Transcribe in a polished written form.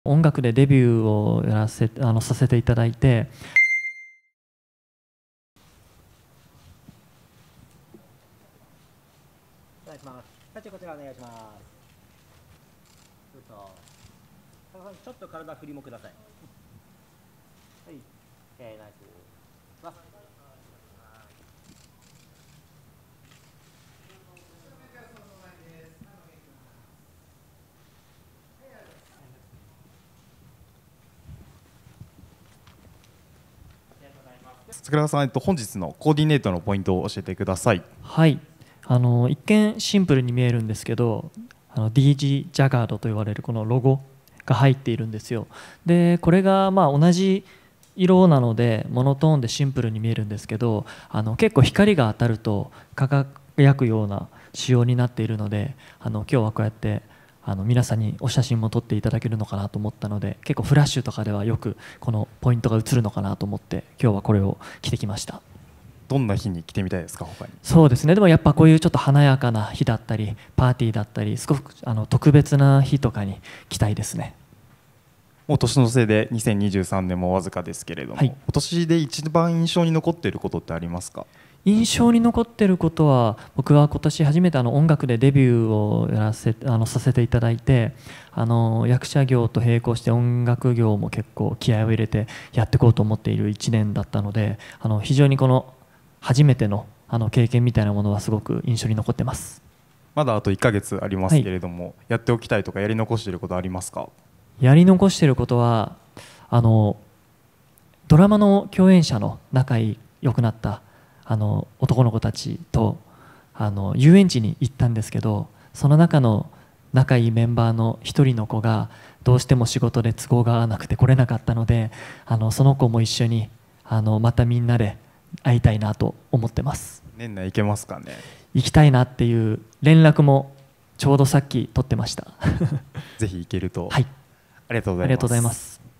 音楽でデビューをさせていただいて、 お願いします。社長こちらお願いします。ちょっと体振りもください。はい。ナイス。わ。 桜田さん、本日のコーディネートのポイントを教えてください。 はい、一見シンプルに見えるんですけど、DG ジャガードと言われるこのロゴが入っているんですよ。でこれが同じ色なのでモノトーンでシンプルに見えるんですけど、結構光が当たると輝くような仕様になっているので、今日はこうやって皆さんにお写真も撮っていただけるのかなと思ったので、結構フラッシュとかではよくこのポイントが映るのかなと思って今日はこれを着てきました。 どんな日に着てみたいですか、他に。 そうですね、でもやっぱこういうちょっと華やかな日だったりパーティーだったり、すごく特別な日とかに着たいですね。 もう年の瀬で2023年もわずかですけれども、 はい、 今年で一番印象に残っていることってありますか？ 印象に残っていることは、僕は今年初めて音楽でデビューをさせていただいて、役者業と並行して音楽業も結構気合を入れてやっていこうと思っている1年だったので、非常にこの初めての経験みたいなものはすごく印象に残ってます。 まだあと1ヶ月ありますけれども、はい、やっておきたいとかやり残していることありますか？ やり残していることは、ドラマの共演者の仲良くなった男の子たちと遊園地に行ったんですけど、その中の仲いいメンバーの一人の子がどうしても仕事で都合が合わなくて来れなかったので、その子も一緒にまたみんなで会いたいなと思ってます。 年内行けますかね？ 行きたいなっていう連絡もちょうどさっき取ってました。 ぜひ行けると。 はい、 ありがとうございます。 ありがとうございます。